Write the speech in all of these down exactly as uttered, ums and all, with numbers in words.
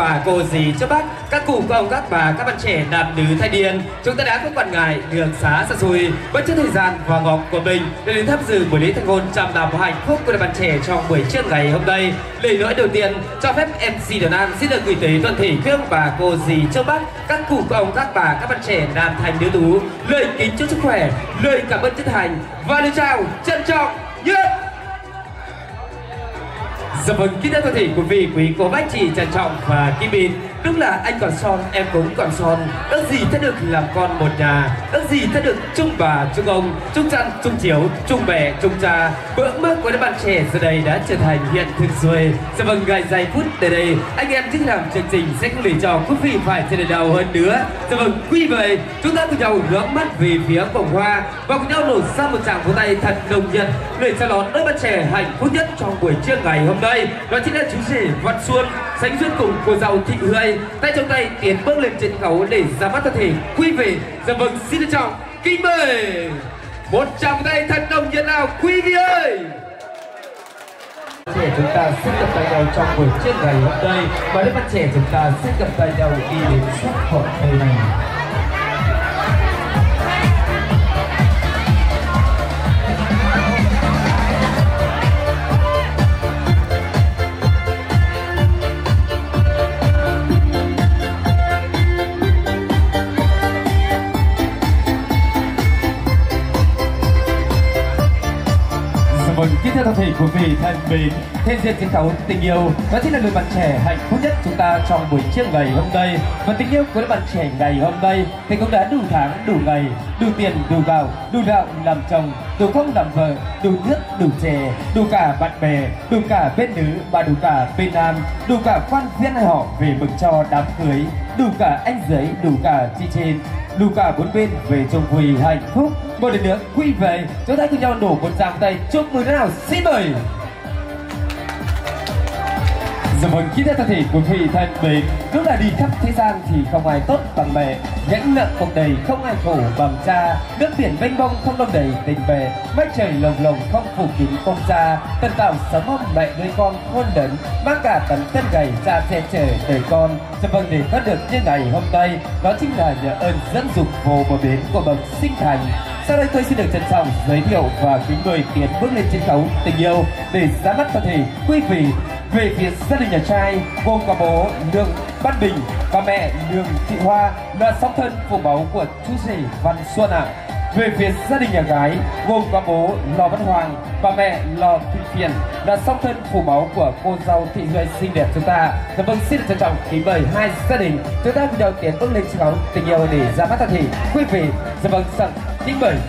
bà, cô dì, chú bác, các cụ, các ông, các bà, các bạn trẻ, nam nữ, thanh niên, chúng ta đã không quản ngại đường xá xa xôi, bất chấp thời gian và ngọc của mình để đến tham dự buổi lễ thành hôn trăm năm hạnh phúc của đôi bạn trẻ trong buổi trưa ngày hôm nay. Lời nói đầu tiên cho phép em xê Đoàn An xin được gửi tới toàn thể quý ông bà, cô dì, chú bác, các cụ, các ông, các bà, các bạn trẻ, nam thanh nữ tú lời kính chúc sức khỏe, lời cảm ơn chân thành và lời chào trân trọng nhất. Dạ vâng, kính thưa toàn thể quý vị, quý cô bác chị trân trọng và kính mến, đúng là anh còn son, em cũng còn son, ước gì ta được làm con một nhà, ước gì ta được chung bà, chung ông, chung chăn, chung chiếu, chung mẹ, chung cha. Bữa mơ của các bạn trẻ giờ đây đã trở thành hiện thực rồi. Dạ vâng, vài giây phút tới đây, anh em thích làm chương trình sẽ không để cho quý vị phải chờ đợi đầu hơn nữa. Dạ vâng, quý vị, chúng ta cùng nhau hướng mắt về phía vòng hoa và cùng nhau nổ ra một tràng vỗ tay thật nồng nhiệt để chào đón đôi bạn trẻ hạnh phúc nhất trong buổi trưa ngày hôm nay. Đó chính là chú rể Văn Xuân sánh duyên cùng cô dâu Thị Hươi, tay trong tay tiến bước lên trên khấu để ra mắt toàn thể quý vị. Dạ vâng, xin trân trọng kính mời một tràng tay thật nồng nhiệt nào quý vị ơi. Trẻ chúng ta sẽ cầm tay nhau trong buổi trưa ngày hôm nay và đôi bạn trẻ chúng ta sẽ cầm tay nhau đi đến sắc hội nơi này. Vâng, kính thưa toàn thể quý vị thân mến, thêm diện sân khấu tình yêu đó chính là đôi bạn trẻ hạnh phúc nhất chúng ta trong buổi trưa ngày hôm nay. Và tình yêu của đôi bạn trẻ ngày hôm nay thì cũng đã đủ tháng, đủ ngày, đủ tiền, đủ gạo, đủ gạo làm chồng, đủ không làm vợ, đủ nước, đủ chè, đủ cả bạn bè, đủ cả bên nữ và đủ cả bên nam, đủ cả quan viên họ về mừng cho đám cưới, đủ cả anh dưới, đủ cả chị trên, đủ cả bốn bên về chung vui hạnh phúc. Một lần nữa quý vị, chúng ta cùng nhau đổ một tràng tay chúc mừng thế nào, xin mời. Dạ vâng, kính thưa toàn thể quý vị thân mến, lúc là đi khắp thế gian thì không ai tốt bằng mẹ, nhãn nợ cuộc đời không ai khổ bằng cha, nước biển mênh mông không đông đầy tình về, mái trời lồng lồng không phủ kín công cha, tân tạo sớm hôm mẹ nuôi con khôn lớn, mang cả tấm thân gầy cha che chở đời con. Dạ vâng, để có được như ngày hôm nay, đó chính là nhờ ơn dẫn dục vô bờ bến của bậc sinh thành. Sau đây tôi xin được trân trọng giới thiệu và kính mời tiến bước lên sân khấu tình yêu để ra mắt toàn thể quý vị. Về phía gia đình nhà trai gồm có bố Lương Văn Bình và mẹ Lương Thị Hoa là song thân phụ mẫu của chú rể Văn Xuân ạ. À. Về phía gia đình nhà gái gồm có bố Lò Văn Hoàng và mẹ Lò Thị Phiền là song thân phụ mẫu của cô dâu Thị Hươi xinh đẹp chúng ta. Dạ vâng, xin được trân trọng kính mời hai gia đình chúng ta cùng đầu tiên bước lên sân khấu tình yêu để ra mắt toàn thể quý vị. Dạ vâng, sẵn kính mời.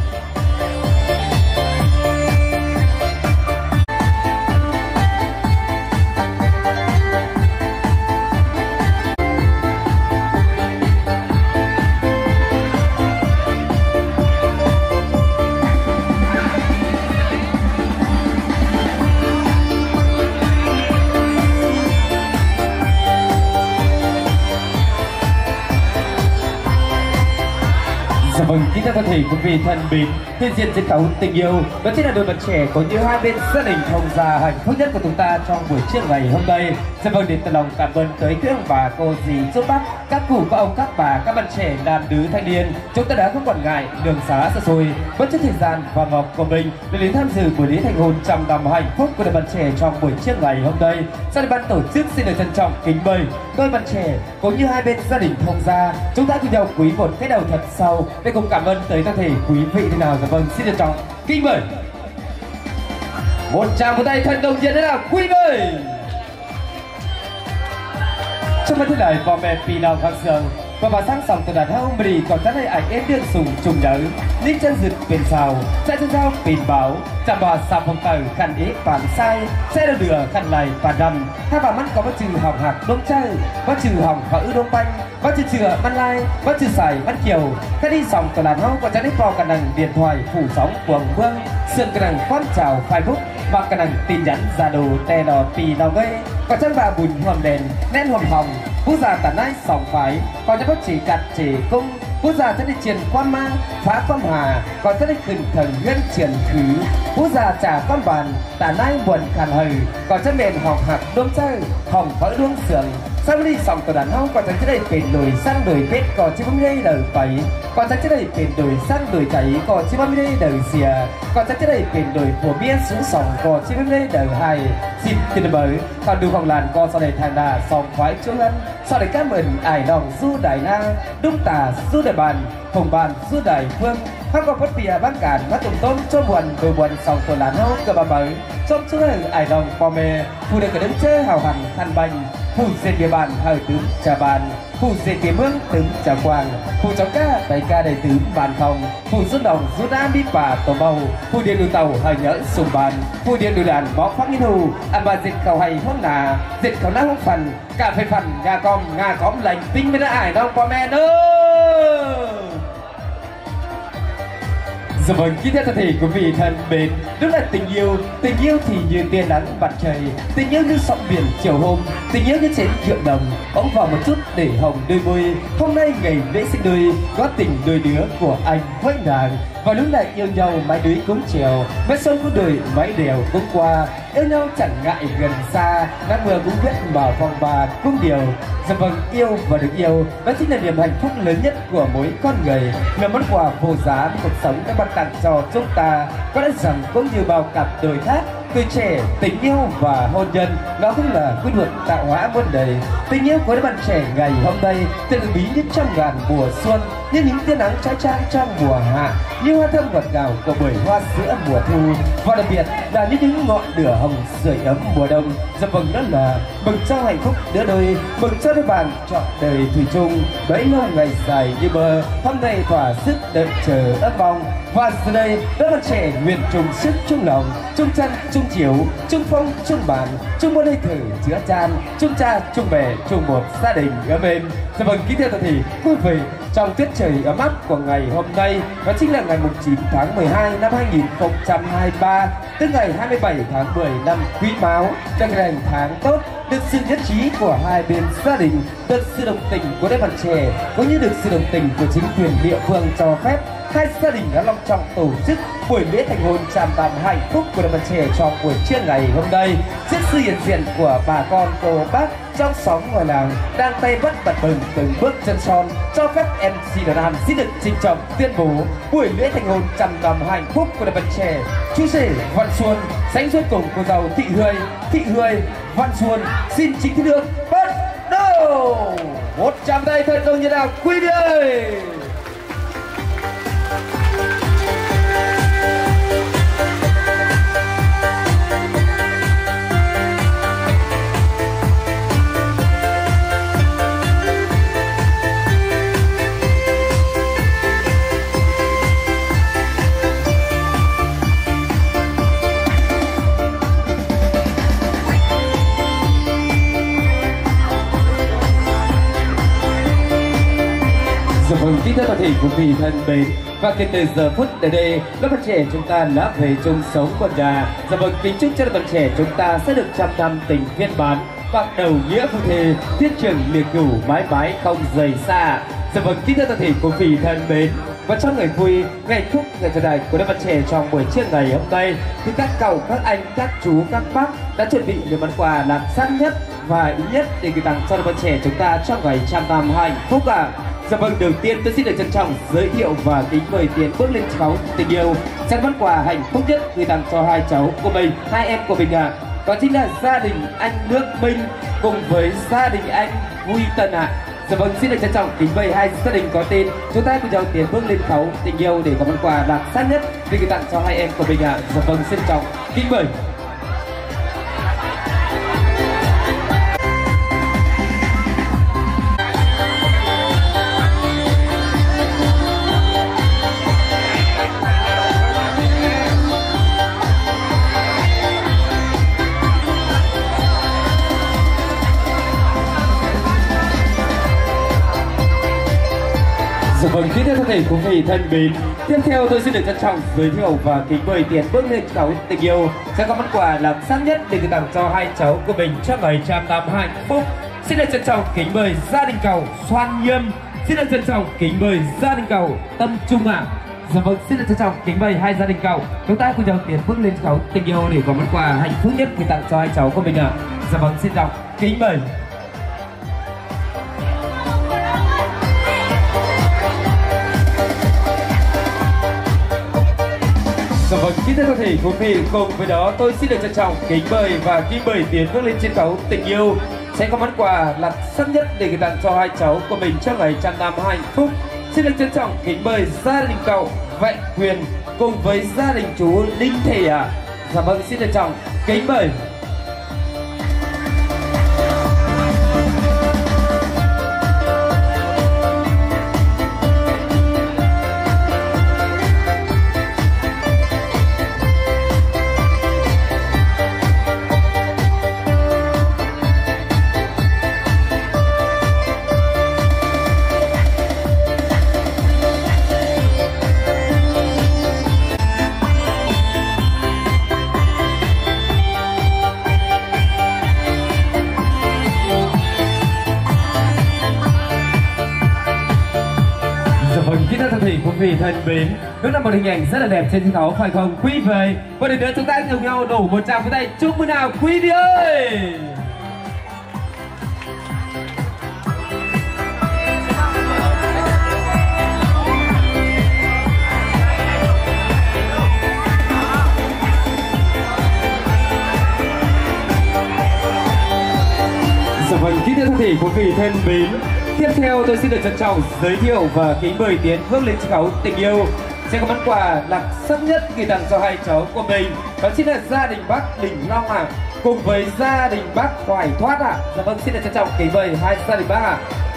Vâng, kính thưa toàn thể quý vị thân mến, thiên diện sân khấu tình yêu đó chính là đôi bạn trẻ có như hai bên gia đình thông gia hạnh phúc nhất của chúng ta trong buổi trưa ngày hôm nay. Dạ vâng, đến từ lòng cảm ơn tới quý ông bà, cô dì, chú bác, các cụ, các ông, các bà, các bạn trẻ, nam nữ, thanh niên, chúng ta đã không quản ngại đường xá xa xôi, bất chấp thời gian và ngọc của mình để đến tham dự buổi lễ thành hôn trăm năm hạnh phúc của đôi bạn trẻ trong buổi trưa ngày hôm nay. Gia đình ban tổ chức xin được trân trọng kính mời đôi bạn trẻ cũng như hai bên gia đình thông gia, chúng ta cùng nhau quý một cái đầu thật sâu để cùng cảm ơn tới toàn thể quý vị thế nào. Dạ vâng, xin được trọng kính mời một tràng một tay thân đồng nhiệt thế nào quý vị. Trong phần thứ này vào mẹ pì nào khang sương và vào sáng sòng từ đàn hát ông bì còn rất hay ảnh em đơn sùng trùng nhớ nín chân rực bên sào chạy chân dao bền báo chạm bò sạp phong tử khăn ế phản sai xe đầu đường khăn này và đầm hai vào mắt có bất trừ hỏng hạc đông chơi bất trừ hỏng và ư đông banh bất trừ chừa ban lai bất trừ xài bắt kiều cái đi sòng từ đàn hát còn chạy đến vào cả đằng điện thoại phủ sóng cuồng vương sườn cả đằng phát chào Facebook và cả đằng tin nhắn ra đồ tè đỏ pì nào gây còn chân bà bùn hòm đèn nét hòm hồng Quốc gia tận ai sòng phái, còn cho bác chỉ cặt chỉ cung. Quốc gia sẽ đi truyền quan ma, phá quan hà, còn sẽ đi khinh thần huyên truyền thứ. Quốc gia trả con bàn, tận ai buồn khàn hừ, còn sẽ mền hỏng hạc đôm chơi, hỏng khói đuông sườn. Sao đi sòng tờ đàn hông còn chẳng đây bền đồi sang đồi kết còn chỉ bấm đây đời bảy còn chẳng đây bền đồi sang đồi chảy còn chỉ bấm đây đời xìa còn chẳng đây bền đồi của bia xuống sòng còn chỉ bấm đây đời hai xin tiền bởi còn đường vòng làn còn sau này thằng đà sòng khoái chúa lân sau này các mình ải đồng du đại na đúc tà du đại bàn hồng bàn du đại phương khác còn bất bìa bán cản bắt tùng tôm cho buồn đồi buồn sòng tờ đàn hông cơ bà bởi trong chỗ này ải đồng bò mè phụ được cả đứng chơi hào hẳn than bành phụ diện địa bàn hơi tướng trà bàn phụ diện địa mương tướng trà quang phụ cháu ca đại ca đại tướng bàn phòng phụ rút đồng rút đá bí bà tổ bầu phụ điện đu tàu hơi nhỡ sùng bàn phụ điện đu đàn bó khoác nghiên hù ăn bà dịch cầu hay hốt nà dịch cầu nát hốt phần cả phê phần gà com ngà cóm lành tinh mới đã ải đâu bò mẹ nữa. Dạ vâng, kính thưa toàn thể quý vị thân mến, đó là tình yêu. Tình yêu thì như tia nắng mặt trời, tình yêu như sóng biển chiều hôm, tình yêu như chén rượu đồng, bỗng vào một chút để hồng đôi môi. Hôm nay ngày lễ sinh đôi, có tình đôi đứa của anh với nàng. Và lúc này yêu nhau mái núi cũng chiều, mái sông cũng đời mái đèo cũng qua. Yêu nhau chẳng ngại gần xa, nắng mưa cũng biết mở vòng bà cũng điều. Dạ vâng, yêu và được yêu, đó chính là niềm hạnh phúc lớn nhất của mỗi con người, là món quà vô giá cuộc sống đã ban tặng cho chúng ta. Có lẽ rằng cũng như bao cặp đôi khác, tuổi trẻ, tình yêu và hôn nhân, đó cũng là quy luật tạo hóa muôn đời. Tình yêu của đứa bạn trẻ ngày hôm nay tự bí như trăm ngàn mùa xuân, như những tia nắng trói trang trong mùa hạ, như hoa thơm ngọt ngào của bưởi hoa sữa mùa thu, và đặc biệt là như những ngọn lửa hồng sưởi ấm mùa đông. Dạ vâng, đó là mừng cho hạnh phúc đứa đôi, mừng cho đôi bạn trọn đời thủy chung, bấy lâu ngày dài như bờ, hôm nay thỏa sức đợi chờ ấp mong. Và giờ đây, đứa bạn trẻ nguyện chung sức chung lòng, chung chân chung chiếu, chung phong chung bàn, chung môn hơi thử chữa chan, chung cha chung bè chung một gia đình ấm êm. Dạ vâng, kính thưa toàn thể quý vị, trong tiết trời ấm áp của ngày hôm nay, đó chính là ngày chín tháng mười hai năm hai nghìn không trăm hai mươi ba, tức ngày hai mươi bảy tháng mười năm Quý Mão, đang là tháng tốt, được sự nhất trí của hai bên gia đình, được sự đồng tình của đôi bạn trẻ, cũng như được sự đồng tình của chính quyền địa phương cho phép. Hai gia đình đã long trọng tổ chức buổi lễ thành hôn tràn đàm hạnh phúc của đôi bạn trẻ trong buổi trưa ngày hôm nay, trước sự hiện diện của bà con cô bác trong xóm ngoài làng đang tay bắt bật bừng từng bước chân son. Cho phép em xê Đà Nam xin được trinh trọng tuyên bố buổi lễ thành hôn tràn đàm hạnh phúc của đôi bạn trẻ chú rể Văn Xuân sánh duyên cùng cô dâu Thị Hươi. Thị Hươi, Văn Xuân xin chính thức được bắt đầu. Một tràng tay thật đông nhiệt nào quý vị ơi. Vâng, kính thưa toàn thể quý vị thân mến, và kể từ giờ phút tới đây, lớp bạn trẻ chúng ta đã về chung sống quần nhà. Dạ vâng, kính chúc cho lớp bạn trẻ chúng ta sẽ được trăm năm tình viên mãn, bạc đầu nghĩa phu thê, thiết trường liệt cửu mãi mãi không rời xa. Dạ vâng, kính thưa toàn thể quý vị thân mến, và trong ngày vui, ngày chúc, ngày trao đài của lớp bạn trẻ trong buổi trưa ngày hôm nay, thì các cậu, các anh, các chú, các bác đã chuẩn bị những món quà đặc sắc nhất và ý nhất để gửi tặng cho lớp bạn trẻ chúng ta trong ngày trăm năm hạnh phúc ạ. À. Dạ vâng, đầu tiên tôi xin được trân trọng giới thiệu và kính mời Tiến bước lên cháu tình yêu sẽ món quà hạnh phúc nhất gửi tặng cho hai cháu của mình, hai em của mình ạ. À. Đó chính là gia đình anh Nước Minh cùng với gia đình anh Vui Tân ạ. À. Dạ vâng, xin được trân trọng kính mời hai gia đình có tên chúng ta cùng nhau Tiến bước lên cháu tình yêu để có món quà đặc sắc nhất để gửi tặng cho hai em của mình ạ. À. Dạ vâng, xin trọng kính mời. Dạ vâng, kính thưa toàn thể quý vị thân mến, tiếp theo tôi xin được trân trọng giới thiệu và kính mời Tiến bước lên cháu tình yêu sẽ có món quà làm sắc nhất để gửi tặng cho hai cháu của mình trong ngày trăm năm hạnh phúc. xin được trân trọng kính mời gia đình cầu Xoan Nhâm, xin được trân trọng kính mời gia đình cầu Tâm Trung ạ. Dạ vâng, xin được trân trọng kính mời hai gia đình cầu chúng ta cùng nhau tiến bước lên sân khấu tình yêu để có món quà hạnh phúc nhất gửi tặng cho hai cháu của mình ạ. Dạ vâng, xin trọng kính mời. Dạ vâng, kính thưa toàn thể quý vị, cùng với đó tôi xin được trân trọng kính mời và kính mời tiến bước lên trên khấu tình yêu sẽ có món quà là sắc nhất để gửi tặng cho hai cháu của mình trong ngày trăm năm hạnh phúc. Xin được trân trọng kính mời gia đình cậu Vạn Quyền cùng với gia đình chú Đinh Thể ạ. À. Dạ vâng, xin được trân trọng kính mời. Kính thưa toàn thể quý vị thân mến, đó là một hình ảnh rất là đẹp trên sân khấu phải không quý vị? Và để nữa chúng ta cùng nhau đổ một tràng pháo tay chúc mừng nào quý vị ơi! Dạ vâng, kính thưa toàn thể quý vị thân mến, tiếp theo tôi xin được trân trọng giới thiệu và kính mời tiến bước lên sân khấu tình yêu sẽ có món quà đặc sắc nhất gửi tặng cho hai cháu của mình, đó chính là gia đình bác Đình Long ạ, à, cùng với gia đình bác Hoài Thoát ạ. À. Dạ vâng, xin được trân trọng kính mời hai gia đình bác ạ. À.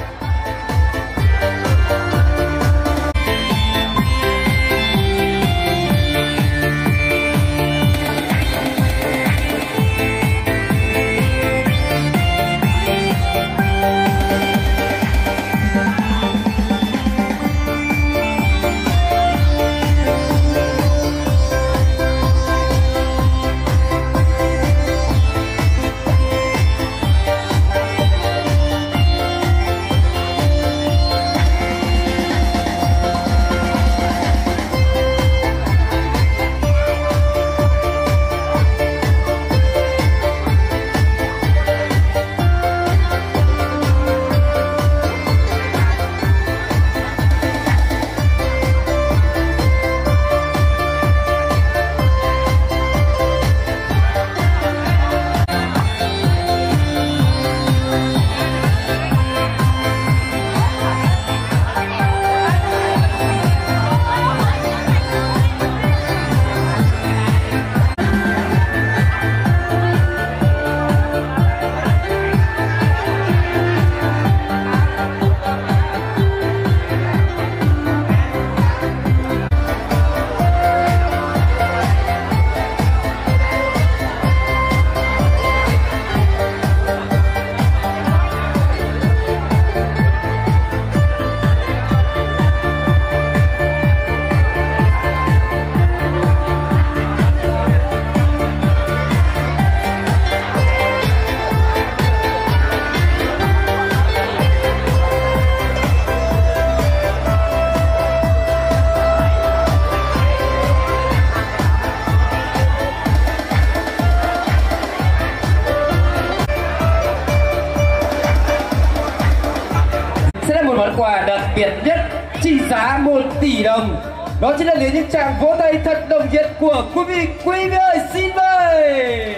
Món quà đặc biệt nhất trị giá một tỷ đồng, đó chính là lấy những tràng vỗ tay thật đồng nhiệt của quý vị. Quý vị ơi, xin mời.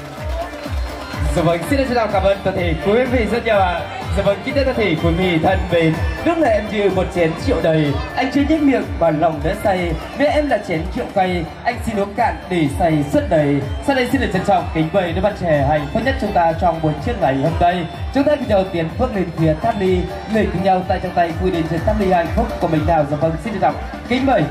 Dạ vâng, xin trân trọng cảm ơn toàn thể quý vị rất nhiều ạ. Dạ vâng, kính thưa toàn thể quý vị thân mến, lúc này em như một chén rượu đầy, anh chưa nhếch miệng mà lòng đã say. Nếu em là chén rượu cay, anh xin uống cạn để say rất đầy. Sau đây xin được trân trọng kính mời đứa bạn trẻ hạnh phúc nhất chúng ta trong buổi trưa ngày hôm nay. Chúng ta cùng nhau tiến bước lên phía tháp ly, người cùng nhau tay trong tay quy định trên tháp ly hạnh phúc của mình nào. Dạ vâng, xin trân trọng kính mời.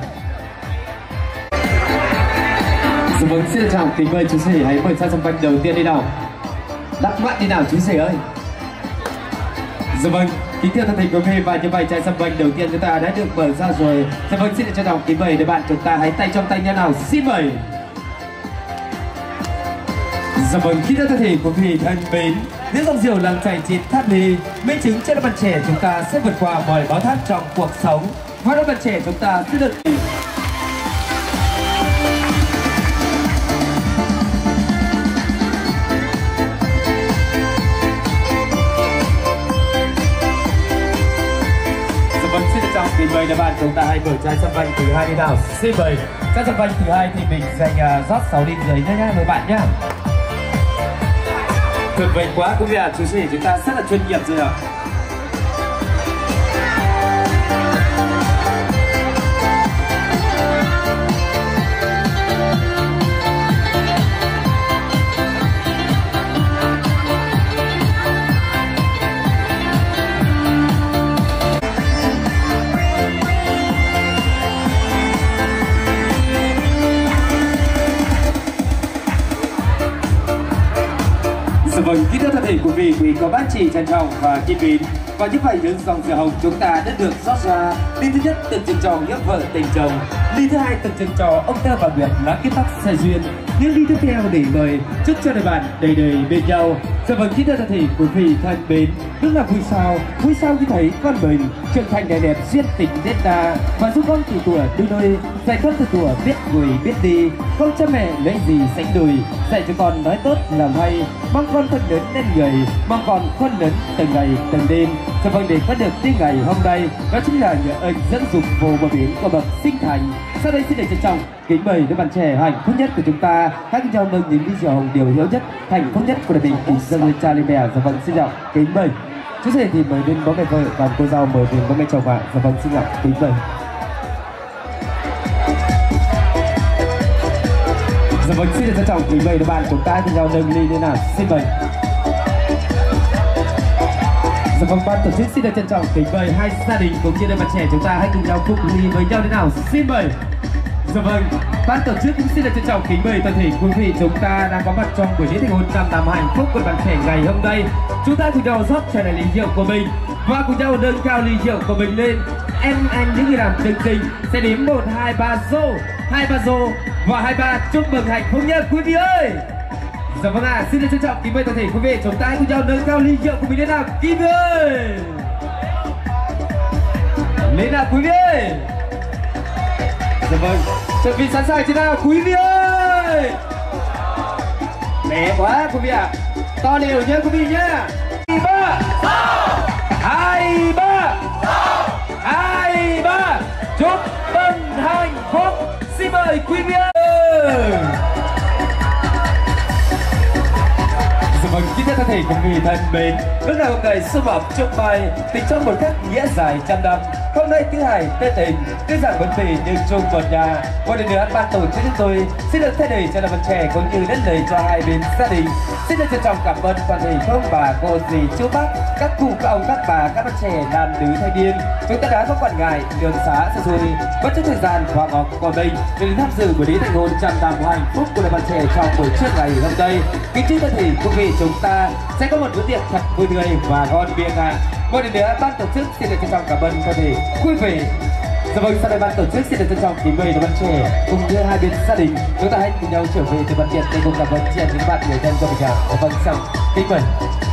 Dạ vâng, xin trân trọng kính mời chú rể hãy mời sang sân banh đầu tiên đi nào. Lắc mắt đi nào chú rể ơi. Dạ vâng, kính thưa thân thể quý vị, và như vậy chai sâm banh đầu tiên chúng ta đã được mở ra rồi. Dạ vâng, xin được trân trọng kính mời để bạn chúng ta hãy tay trong tay nhau nào, xin mời. Dạ vâng, khi thân thể của quý vị thân mến, những dòng rượu làng chảy trên tháp ly minh chứng cho đôi bạn trẻ chúng ta sẽ vượt qua mọi bão táp trong cuộc sống và đôi bạn trẻ chúng ta sẽ được Vâng, xin được chào kính mời các bạn, chúng ta hãy mở chai sâm vanh thứ hai đi nào. Xin mời chai sâm vanh thứ hai thì mình dành uh, rót sáu ly dưới nhá nhá mấy bạn nhá. Tuyệt vời quá quý vị ạ, chú rể chúng ta rất là chuyên nghiệp rồi ạ. Vâng, kính thưa toàn thể quý vị, quý có bác chị trân trọng và kính mến. Và như vậy những dòng rượu hồng chúng ta đã được rót ra. Ly thứ nhất tượng trưng cho nghĩa vợ tình chồng, ly thứ hai tượng trưng cho ông ta và Nguyệt lá kết tóc xe duyên. Những ly tiếp theo để mời chúc cho đôi bạn đầy đầy bên nhau. Dạ vâng, kính thưa toàn thể quý vị thân mến, đúng là vui sao, vui sao khi thấy con mình trưởng thành đẹp đẹp duyên tình biết đa và giúp con từ tuổi đôi đôi, dạy con từ tuổi biết người biết đi, không cha mẹ lấy gì sánh đùi, dạy cho con nói tốt làm hay, mong con khôn lớn nên người, mong con khôn lớn từng ngày từng đêm. Dạ vâng, để có được những ngày hôm nay đó chính là nhờ ơn dẫn dục vô bờ biển của bậc sinh thành. Sau đây xin được trân trọng kính mời các bạn trẻ hạnh phúc nhất của chúng ta hãy cùng nhau nâng những ly rượu hồng điều hiếu nhất hạnh phúc nhất của đời mình kính dâng lên cha lên mẹ. Dạ vâng, xin chào kính mời chú rể thì mời bên bố mẹ vợ và cô dâu mời bên bố mẹ chồng ạ. Dạ vâng, xin chào kính mời. Dạ vâng, xin được trân trọng kính mời các bạn chúng ta cùng nhau nâng ly như nào. Xin mời. Dạ vâng, ban tổ chức xin được trân trọng kính mời hai gia đình cũng như đôi bạn trẻ chúng ta hãy cùng nhau cùng ly với nhau thế nào. Xin mời. Dạ vâng, ban tổ chức cũng xin được trân trọng kính mời toàn thể quý vị chúng ta đang có mặt trong buổi lễ thành hôn trăm năm hạnh phúc của bạn trẻ ngày hôm nay. Chúng ta cùng nhau rót tràn đầy ly rượu của mình và cùng nhau nâng cao ly rượu của mình lên. Em anh những người làm chương trình sẽ đếm một hai ba rô, hai ba rô và hai ba chúc mừng hạnh phúc nhé quý vị ơi. Dạ vâng ạ, à, xin được trân trọng kính mời toàn thể quý vị chúng ta hãy cùng nhau nâng cao ly rượu của mình lên nào quý vị ơi. Lên nào quý vị ơi. Dạ vâng, chuẩn bị sẵn sàng chưa nào quý vị ơi. Lẹ quá quý vị ạ, à. To đều nhé quý vị nhé. Hai ba, hai ba, hai ba, chúc mừng hạnh phúc. Xin mời quý vị ơi. Vâng, kính thưa toàn thể quý vị thân mến, lúc nào một ngày xuân mọc chúc bay tình trong một khắc nghĩa dài trăm năm. Hôm nay thứ hai tết tình, tuy rằng vẫn về nhưng chung một nhà. Một lần nữa ban tổ chức chúng tôi xin được thay đời cho là bạn trẻ cũng như đến lời cho hai bên gia đình. Xin được trân trọng cảm ơn toàn thể các ông bà cô dì chú bác, các cụ các ông các bà các bạn trẻ nam nữ thanh niên. Chúng ta đã không quản ngại đường xá xa xôi bất chấp thời gian hòa ngọc của mình để đến tham dự buổi lễ thành hôn trăm năm hạnh phúc của đôi bạn trẻ trong buổi trưa ngày hôm nay. Kính chúc toàn thể quý vị chúng ta sẽ có một bữa tiệc thật vui tươi và ngon miệng ạ. À. Một lần nữa ban tổ chức xin được trân trọng cảm ơn toàn thể quý vị. Dạ vâng, sau đây ban tổ chức xin được trân trọng kính mời đôi bạn trẻ cùng như hai bên gia đình chúng ta hãy cùng nhau trở về từ ban tiệc để cùng cảm ơn chị em những bạn người thân của mình ạ. Dạ vâng, xong kính mời.